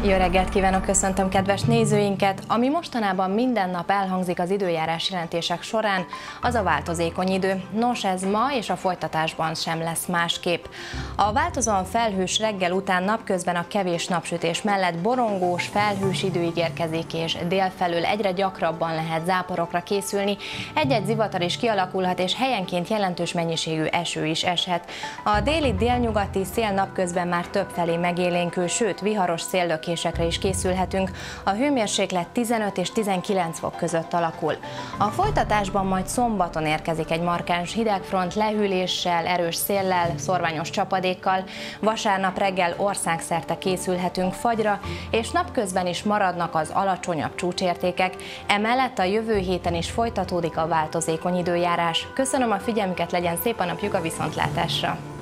Jó reggelt kívánok, köszöntöm kedves nézőinket! Ami mostanában minden nap elhangzik az időjárás jelentések során, az a változékony idő. Nos, ez ma és a folytatásban sem lesz másképp. A változóan felhős reggel után napközben a kevés napsütés mellett borongós, felhős idő ígérkezik, és délfelől egyre gyakrabban lehet záporokra készülni. Egy-egy zivatar is kialakulhat, és helyenként jelentős mennyiségű eső is eshet. A déli délnyugati szél napközben már többfelé megélénkül, sőt viharos széllökésekre is készülhetünk. A hőmérséklet 15 és 19 fok között alakul. A folytatásban majd szombaton érkezik egy markáns hidegfront lehűléssel, erős széllel, szorványos csapadékkal. Vasárnap reggel országszerte készülhetünk fagyra, és napközben is maradnak az alacsonyabb csúcsértékek. Emellett a jövő héten is folytatódik a változékony időjárás. Köszönöm a figyelmüket, legyen szép a napjuk, a viszontlátásra!